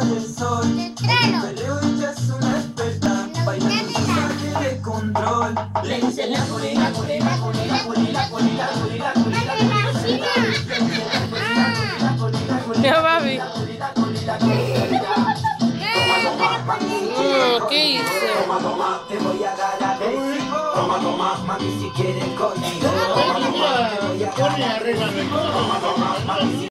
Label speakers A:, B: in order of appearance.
A: del sol. El perreo ella es una experta, bailando sin saque de control. Le dice la colina, colina, colina, colina, colina, colina, colina,
B: Ya, papi. ¿Qué hice?
A: Toma, te voy a dar agresivo. Toma, mami, si quieres conmigo. Toma, te voy a dar agresivo. Toma, mami,